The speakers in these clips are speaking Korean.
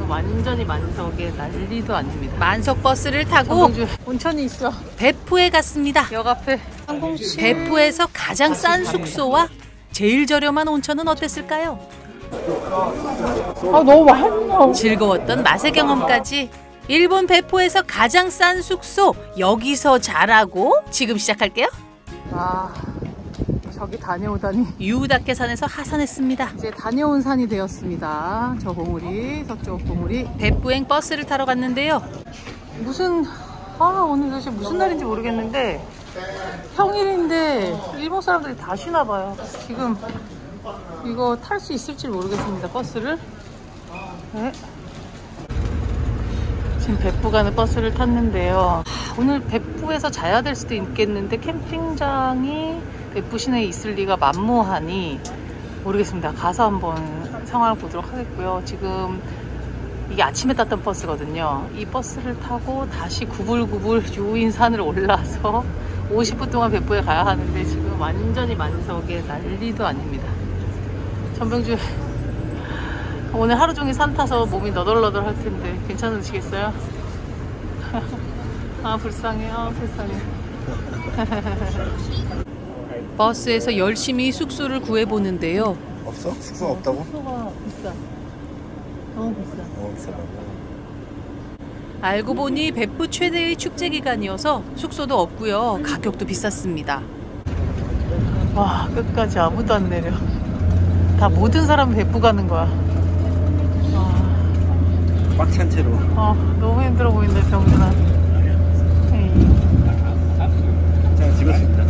지금 완전히 만석에 난리도 아닙니다. 만석 버스를 타고 온천이 있어. 배프에 갔습니다. 역 앞에 항공실. 배프에서 가장 싼 숙소와 제일 저렴한 온천은 어땠을까요? 너무 맛있어. 즐거웠던 맛의 경험까지. 일본 배프에서 가장 싼 숙소 여기서 자라고 지금 시작할게요. 저기 다녀오다니. 유다케산에서 하산했습니다. 이제 다녀온 산이 되었습니다. 저 봉우리, 서쪽 봉우리. 배프행 버스를 타러 갔는데요. 오늘 도대체 무슨 날인지 모르겠는데 평일인데 일본 사람들이 다 쉬나 봐요. 지금 이거 탈 수 있을지 모르겠습니다. 버스를. 네. 지금 배프 가는 버스를 탔는데요. 오늘 배프에서 자야 될 수도 있겠는데 캠핑장이 배프 시내에 있을 리가 만무하니 모르겠습니다. 가서 한번 상황을 보도록 하겠고요. 지금 이게 아침에 탔던 버스거든요. 이 버스를 타고 다시 구불구불 유인산을 올라서 50분 동안 배프에 가야 하는데 지금 완전히 만석에 난리도 아닙니다. 전병주 오늘 하루 종일 산 타서 몸이 너덜너덜 할 텐데 괜찮으시겠어요? 불쌍해. 불쌍해. 버스에서 열심히 숙소를 구해보는데요. 없어? 숙소가 없다고? 숙소가 비싸. 너무 비싸. 비싸다고. 알고 보니 배프 최대의 축제 기간이어서 숙소도 없고요. 가격도 비쌌습니다. 와, 끝까지 아무도 안 내려. 다 모든 사람은 배프 가는 거야. 꽉 찬 채로. 너무 힘들어 보인다, 병준아. 자, 찍었습니다.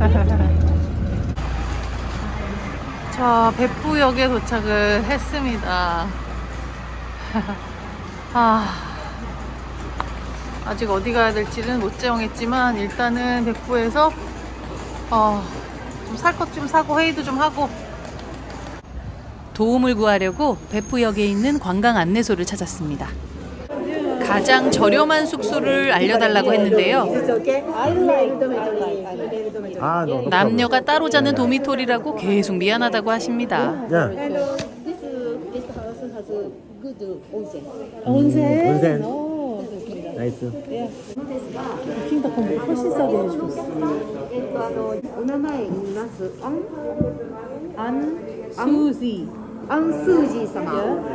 자, 배프역에 도착을 했습니다. 아직 어디 가야 될지는 못 정했지만 일단은 배프에서 좀 살 것 좀 사고 회의도 좀 하고. 도움을 구하려고 배프역에 있는 관광 안내소를 찾았습니다. 가장 저렴한 숙소를 알려달라고 했는데요. 남녀가 따로 자는 도미토리라고 계속 미안하다고 하십니다. 온센. 나이스. 킹닷컴 훨씬 싸게 해주셨어. 안수지. 안수지様.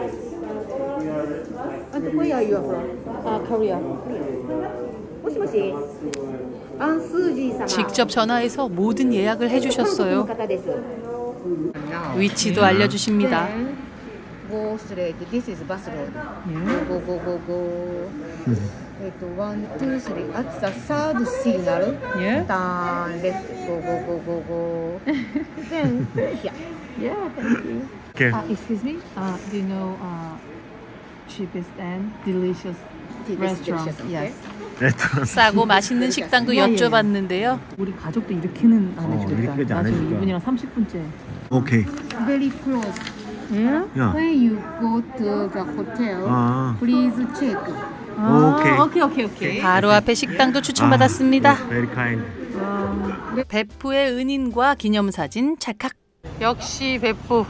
And where are you from? Korea. もしもし。안수지様. 직접 전화해서 모든 예약을 해주셨어요. 方です. 위치도 알려주십니다. Go straight. This is bus road. Go, go, go, go. 1, 2, 3. At the third signal. Turn left. Go, go, go, go, go. Then here. Yeah, thank you. Okay. Excuse me. Do you know cheapest and delicious restaurant? Yes. 싸고 맛있는 식당도 여쭤봤는데요. 우리 가족도 이렇게는 안 해주겠다. 이렇게까지 안 나 지금 해줄까? 이분이랑 30분째. 오케이. Very close. 야. When you go to the hotel, please check. 오케이. 바로 앞에 식당도 추천받았습니다. Very kind. 배프의 은인과 기념사진 찰칵. 역시 배프.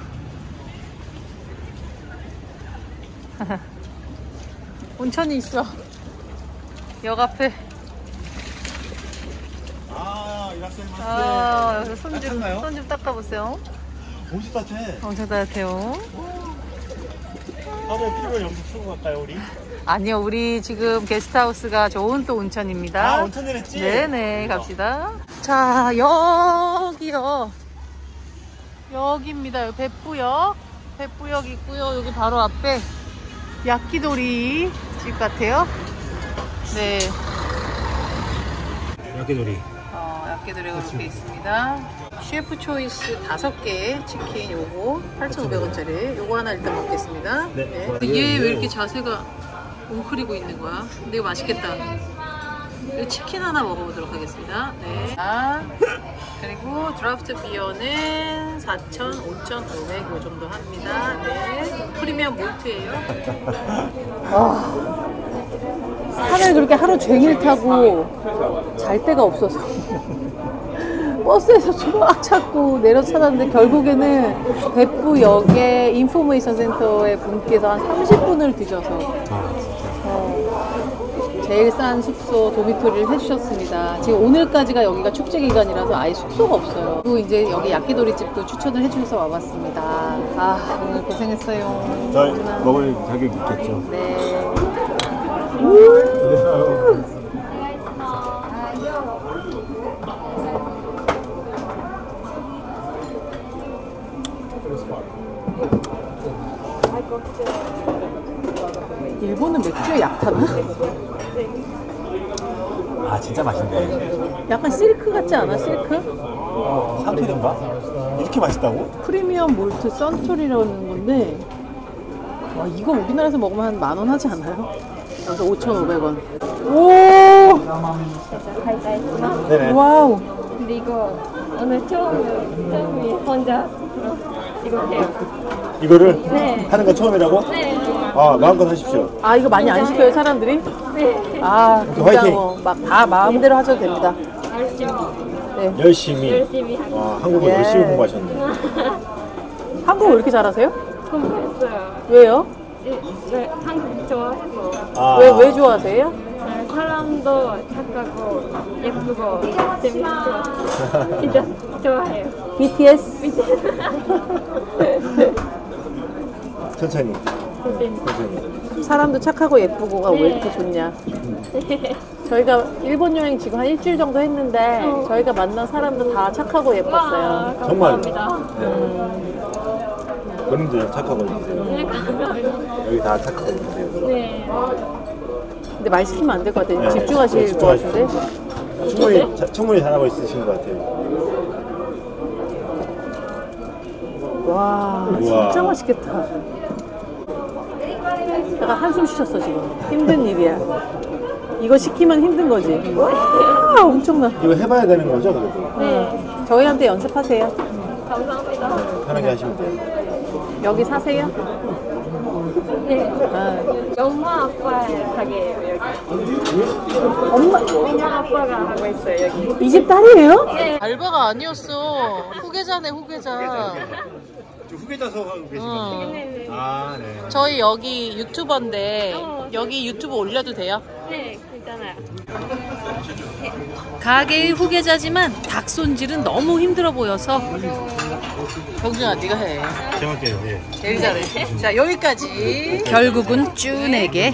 온천이 있어. 역 앞에. 여기서 손 좀 닦아보세요. 옷이 따뜻해. 엄청 따뜻해요. 다음에 필요면 여기서 쓰고 갈까요, 우리? 아니요, 우리 지금 게스트하우스가 좋은 또 온천입니다. 온천 내렸지? 네네, 갑시다. 자, 여기요. 여기입니다. 배프역. 배프역 있고요. 여기 바로 앞에 야끼도리 집 같아요. 네. 야끼도리. 야끼도리가 이렇게 있습니다. 셰프 초이스 5개 치킨 요거 8,500원짜리 요거 하나 일단 먹겠습니다. 네. 얘 왜 이렇게 자세가 웅크리고 있는 거야? 근데 이거 맛있겠다. 이 치킨 하나 먹어보도록 하겠습니다. 네. 그리고 드라프트 비어는 4,000, 5,500 요 정도 합니다. 네. 프리미엄 몰트예요. 산을 그렇게 하루 종일 타고 잘 데가 없어서 버스에서 막 찾고 내려서 찾았는데 결국에는別府역에 인포메이션 센터의 분께서 한 30분을 뒤져서 제일 싼 숙소 도미토리를 해주셨습니다. 지금 오늘까지가 여기가 축제 기간이라서 아예 숙소가 없어요. 그리고 이제 여기 야끼도리 집도 추천을 해주셔서 와봤습니다. 아 오늘 고생했어요. 저 먹을 자격이 있겠죠. 네. 일본은 맥주에 약하나? 아 진짜 맛있네. 약간 실크 같지 않아? 실크? 산토리인가? 이렇게 맛있다고? 프리미엄 몰트 썬토리라는 건데 와 이거 우리나라에서 먹으면 한 10,000원 하지 않아요? 그래서 5,500원. 오! 네네. 와우! 근데 이거 오늘 처음이 혼자 이거 해요. 이거를 네. 하는 건 처음이라고? 네. 아 마음껏 하십시오. 아 이거 많이 안 시켜요 사람들이? 네. 아 화이팅! 진짜 뭐막다 마음대로 하셔도 됩니다. 열심히 네. 열심히. 하고 한국어 예. 열심히 공부하셨네. 한국어 왜 이렇게 잘하세요? 공부했어요. 왜요? 네, 한국 좋아해서 아, 왜 좋아하세요? 네, 사람도 착하고 예쁘고 재밌고 진짜 좋아해요. BTS? 천천히. 선생님. 사람도 착하고 예쁘고가 왜 네. 이렇게 좋냐? 저희가 일본 여행 지금 한 일주일 정도 했는데 저희가 만난 사람도 다 착하고 예뻤어요. 정말. 감사합니다. 본인도 착하고 있으세요. 네, 감사합니다. 여기 다 착하고 있으세요. 네. 근데 말 시키면 안 될 것 같아요. 네, 집중하실 것 같은데. 충분히 잘하고 있으신 것 같아요. 와, 우와. 진짜 맛있겠다. 약간 한숨 쉬셨어 지금. 힘든 일이야. 이거 시키면 힘든 거지. 와, 엄청나. 이거 해봐야 되는 거죠, 그래도? 네. 저희한테 연습하세요. 감사합니다. 편하게 하시면 돼요. 여기 사세요? 네. 아, 엄마 아빠의 가게예요 여기. 엄마, 엄마 아빠가 하고 있어요 여기. 이 집 딸이에요? 네. 알바가 아니었어. 후계자네 후계자. 후계자 수업하고 계시거든요. 네. 아, 네. 저희 여기 유튜버인데 여기 유튜브 올려도 돼요? 네, 괜찮아요. 가게의 후계자지만 닭 손질은 너무 힘들어 보여서 경준아 네가 해. 제가 할게요, 예. 제일 잘해. 자 여기까지. 결국은 쭈에게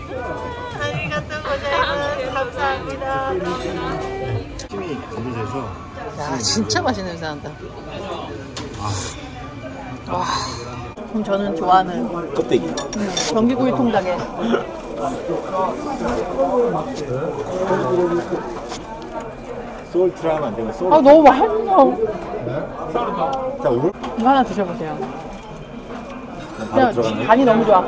힘이 건조돼서 야 진짜 맛있는 냄새 난다. 와. 그럼 저는 좋아하는 껍데기. 전기구이 통닭에 소울트라 하면 안 되고 소울. 아 너무 맛있어. 자, 오늘 이거 하나 드셔보세요. 바로 그냥 들어가네. 간이 너무 좋아.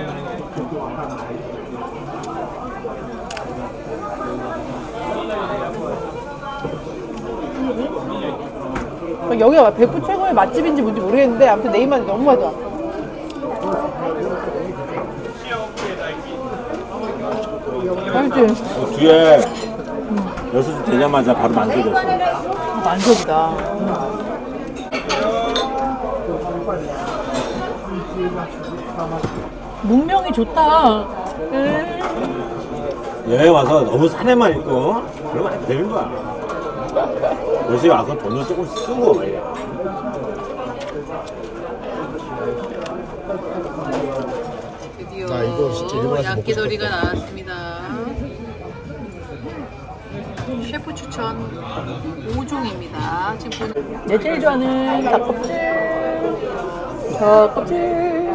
여기가 백부 최고의 맛집인지 뭔지 모르겠는데 아무튼 내 입맛이 너무 맞아. 맛있지? 뒤에 여수주 되자마자 바로 만들어졌어. 만석이다. 문명이 좋다. 여행 와서 너무 산에만 있고 그러면 안 되는 거야. 여기 와서 돈을 조금 쓰고 말이야. 드디어 나 이거 진짜 일본 와서 먹고 야끼도리가 싶었어. 나왔습니다. 셰프 추천 5종입니다. 지금 보는 내 제일 좋아하는 닭껍질. 닭껍질.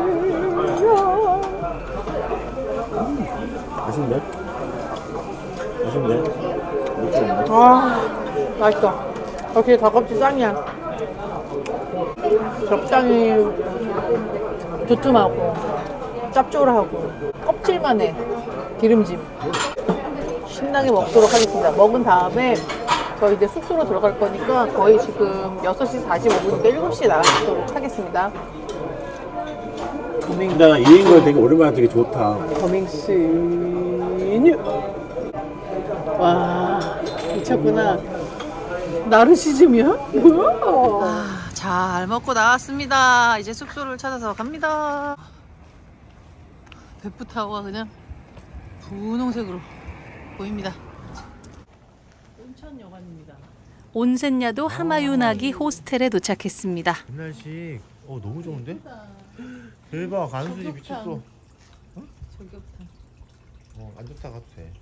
맛있네. 맛있네. 이렇게 없네. 아, 맛있어. 역시 닭껍질 짱이야. 적당히 두툼하고 짭조름하고 껍질만 해. 기름짐. 신나게 먹도록 하겠습니다. 먹은 다음에 저희 이제 숙소로 들어갈 거니까 거의 지금 6시 45분이니까 7시에 나가도록 하겠습니다. 커밍다가 2인 거 되게 오랜만에 되게 좋다. 커밍스뉴. 와, 미쳤구나. 나르시즘이야? 뭐야? 잘 먹고 나왔습니다. 이제 숙소를 찾아서 갑니다. 베프타워가 그냥 분홍색으로 보입니다. 온천여관입니다. 온센야도 하마유나기 호스텔에 도착했습니다. 옛날식 너무 좋은데? 대박 안수지 미쳤어. 저격탕. 안 좋다 가도 돼.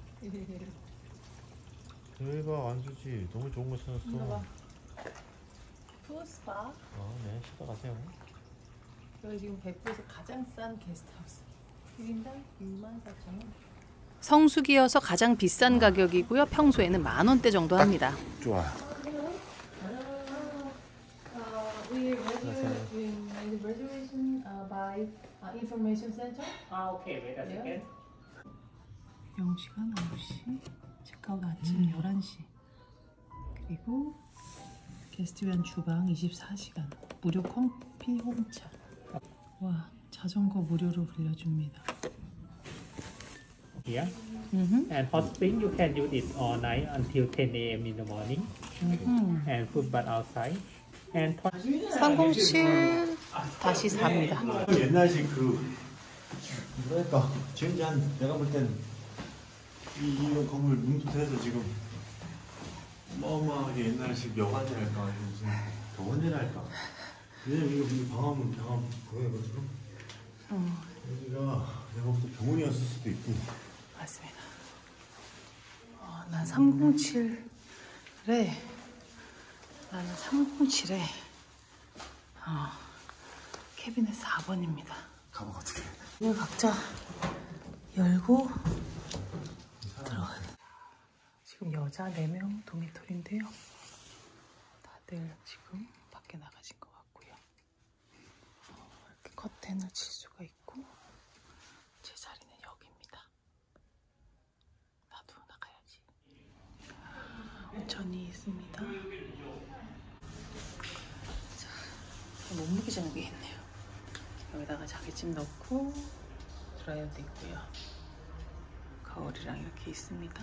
대박 안수지 너무 좋은 거 찾았어. 푸스파. 네 쉬다 가세요. 여기 지금 백부에서 가장 싼 게스트하우스. 1인당 64,000원. 성수기여서 가장 비싼 가격이고요. 평소에는 10,000원대 정도 합니다. 좋아. We reservation by information center. Okay, wait a second. 영시간 9시, 체크아웃 아침 11시. 그리고 게스트위한 주방 24시간, 무료 커피 홍차. 와, 자전거 무료로 빌려줍니다. Here. And hot spring, you can use it all night until 10 a.m. in the morning. And food bath outside. And 307 다시 4입니다. 옛날식 뭐랄까 지금 내가 볼 땐 이런 건물 뭉툭해서 지금 어마어마하게 옛날식 여관이랄까 아니면 무슨 병원이랄까. 왜냐면 이거 방화문 보여가지고 여기가 내가 볼 때 병원이었을 수도 있고. 맞습니다. 난 307에 캐비넷 4번입니다. 가방 어떻게? 이거 각자 열고 들어가요. 지금 여자 4명 도미토리인데요. 다들 지금 밖에 나가신 것 같고요. 이렇게 커튼을 칠 수가 있고 제 자리는 여기입니다. 나도 나가야지. 온천이 있습니다. 자, 몸무게 재는 게 있네요. 여기다가 자기찜 넣고 드라이어도 있고요. 거울이랑 이렇게 있습니다.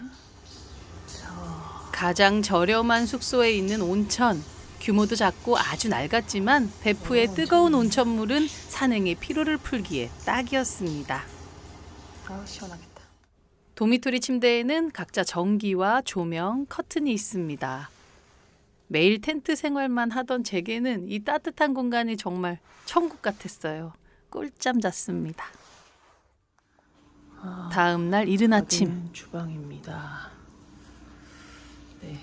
가장 저렴한 숙소에 있는 온천. 규모도 작고 아주 낡았지만 베프의 뜨거운 온천물은 산행의 피로를 풀기에 딱이었습니다. 시원하겠다. 도미토리 침대에는 각자 전기와 조명, 커튼이 있습니다. 매일 텐트 생활만 하던 제게는 이 따뜻한 공간이 정말 천국 같았어요. 꿀잠 잤습니다. 다음 날 이른 아침. 주방입니다. 네.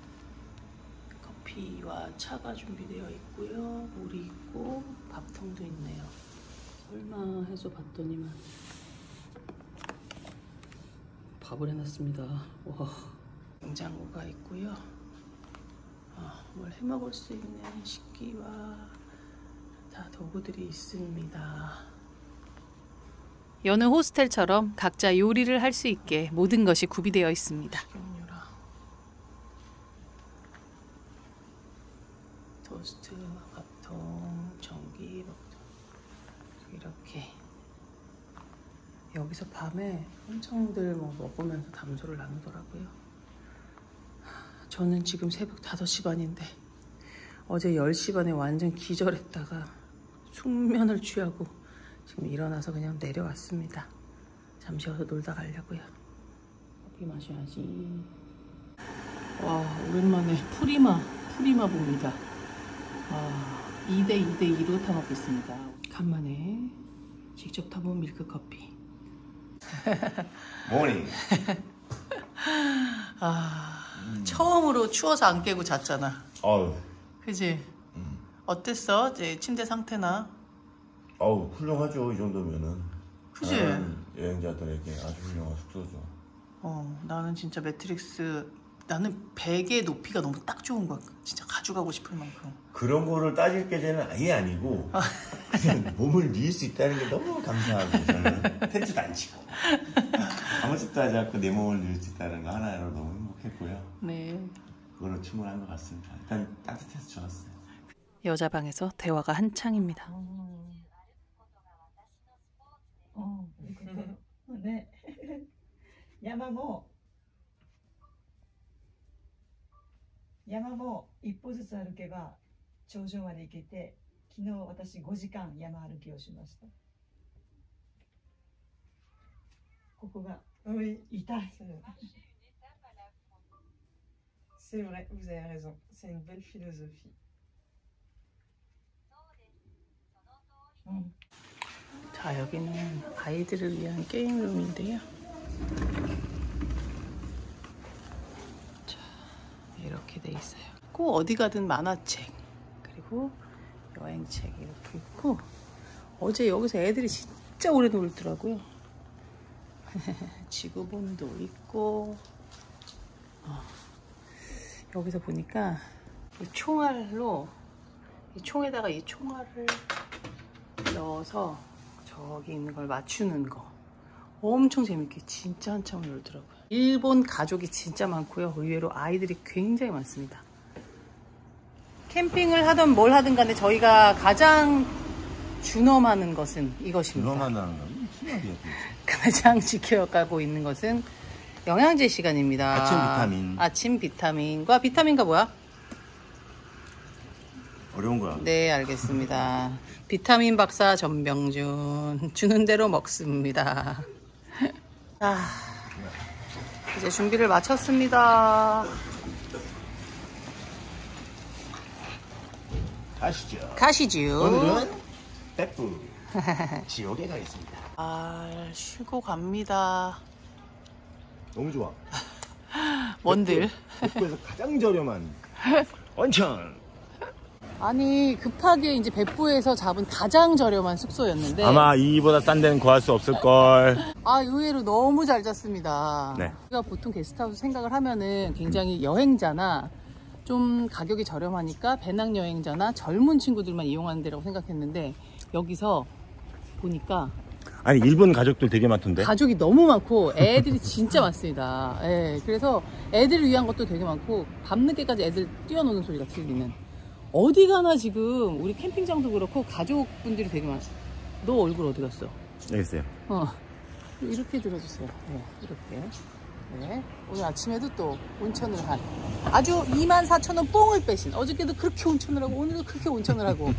커피와 차가 준비되어 있고요. 물이 있고 밥통도 있네요. 설마 해서 봤더니만 밥을 해놨습니다. 와. 냉장고가 있고요. 뭘 해먹을 수 있는 식기와 다 도구들이 있습니다. 여느 호스텔처럼 각자 요리를 할 수 있게 모든 것이 구비되어 있습니다. 식용유랑 토스트, 밥통, 전기, 이렇게 여기서 밤에 혼청들 먹으면서 담소를 나누더라고요. 저는 지금 새벽 5시 반인데 어제 10시 반에 완전 기절했다가 숙면을 취하고 지금 일어나서 그냥 내려왔습니다. 잠시 와서 놀다 가려고요. 커피 마셔야지. 와, 오랜만에 프리마 봅니다. 2대2로 타먹고 있습니다. 간만에 직접 타본 밀크커피. 모닝. 처음으로 추워서 안 깨고 잤잖아. 어우. 그지? 어땠어? 이제 침대 상태나? 훌륭하죠. 이 정도면은. 그지? 여행자들에게 아주 훌륭한 숙소죠. 나는 진짜 매트릭스, 나는 베개 높이가 너무 딱 좋은 거야. 진짜 가져가고 싶을 만큼. 그런 거를 따질 계제는 아예 아니고 그냥 몸을 뉘을 수 있다는 게 너무 감사하고 저는 텐트도 안 치고 아무 짓도 하지 않고 내 몸을 뉘을 수 있다는 거 하나로 너무 행복했고요. 네. 그걸로 충분한 것 같습니다. 일단 따뜻해서 좋았어요. 여자 방에서 대화가 한창입니다. 네. 야마모. 一歩ずつ歩けば頂上まで行けて、昨日私5時間山歩きをしました。ここが痛い。C'est vrai, vous avez raison. C'est une belle philosophie. 자, 여기는 아이들을 위한 게임룸인데요. 자, 이렇게 돼 있어요. 꼭 어디 가든 만화책, 그리고 여행책 이렇게 있고, 어제 여기서 애들이 진짜 오래 놀더라고요. 지구본도 있고, 여기서 보니까 이 총알로, 이 총에다가 이 총알을 넣어서 저기 있는 걸 맞추는 거 엄청 재밌게 진짜 한참 놀더라고요. 일본 가족이 진짜 많고요. 의외로 아이들이 굉장히 많습니다. 캠핑을 하든 뭘 하든 간에 저희가 가장 준엄하는 것은 이것입니다. 준엄하다는 건 무슨 말이야? 가장 지켜가고 있는 것은 영양제 시간입니다. 아침 비타민. 아침 비타민과 비타민과 뭐야? 어려운 거야. 네, 알겠습니다. 비타민 박사 전병준 주는 대로 먹습니다. 아, 이제 준비를 마쳤습니다. 가시죠. 가시죠. 오늘은 백부 지옥에 가겠습니다. 아, 쉬고 갑니다. 너무 좋아. 뭔들? 백부에서 가장 저렴한 온천. 아니, 급하게 이제 백부에서 잡은 가장 저렴한 숙소였는데 아마 이보다 싼 데는 구할 수 없을걸. 아, 의외로 너무 잘 잤습니다. 네. 우리가 보통 게스트하우스 생각을 하면은 굉장히 여행자나 좀 가격이 저렴하니까 배낭여행자나 젊은 친구들만 이용하는 데라고 생각했는데 여기서 보니까 아니 일본 가족들 되게 많던데. 가족이 너무 많고 애들이 진짜 많습니다. 예, 그래서 애들을 위한 것도 되게 많고 밤늦게까지 애들 뛰어노는 소리가 들리는, 어디 가나 지금 우리 캠핑장도 그렇고 가족분들이 되게 많아. 너 얼굴 어디 갔어? 여기 있어요. 이렇게 들어주세요. 네, 이렇게. 네, 오늘 아침에도 또 온천을 한 아주 24,000원 뽕을 빼신, 어저께도 그렇게 온천을 하고 오늘도 그렇게 온천을 하고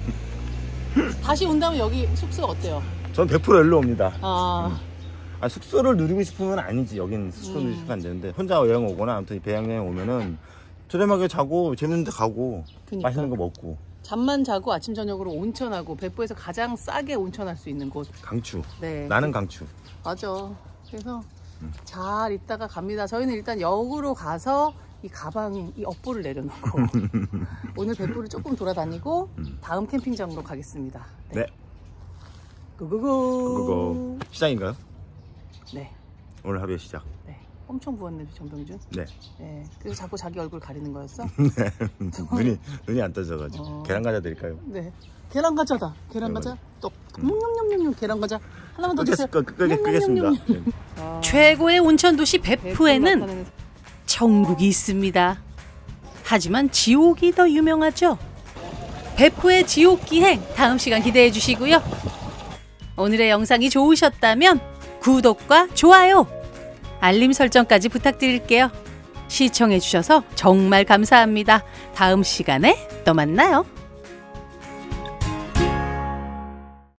다시 온다면 여기 숙소 어때요? 전 100% 일로 옵니다. 아, 숙소를 누리고 싶으면 아니지. 여긴 숙소 누리고 싶으면 안 되는데 혼자 여행 오거나 아무튼 배낭여행 오면은 저렴하게 자고 재밌는 데 가고 그러니까. 맛있는 거 먹고 잠만 자고 아침 저녁으로 온천하고, 백부에서 가장 싸게 온천할 수 있는 곳. 강추. 네. 나는 강추. 맞아. 그래서 잘 있다가 갑니다. 저희는 일단 역으로 가서 이 가방, 이 업보를 내려놓고 오늘 백부를 조금 돌아다니고 다음 캠핑장으로 가겠습니다. 네. 고고고. 그거 시작인가요? 네. 오늘 하루의 시작. 네. 엄청 부었네, 정병준. 네. 네. 그래서 자꾸 자기 얼굴 가리는 거였어? 네. 눈이 안 떠져가지고. 계란 과자 드릴까요? 네. 계란 과자다. 계란 과자. 또 냠냠냠냠 계란 과자. 하나만 더 주세요. 끄겠습니다. 네. 최고의 온천 도시 베푸에는 천국이 있습니다. 하지만 지옥이 더 유명하죠. 베푸의 지옥 기행 다음 시간 기대해 주시고요. 오늘의 영상이 좋으셨다면 구독과 좋아요, 알림 설정까지 부탁드릴게요. 시청해 주셔서 정말 감사합니다. 다음 시간에 또 만나요.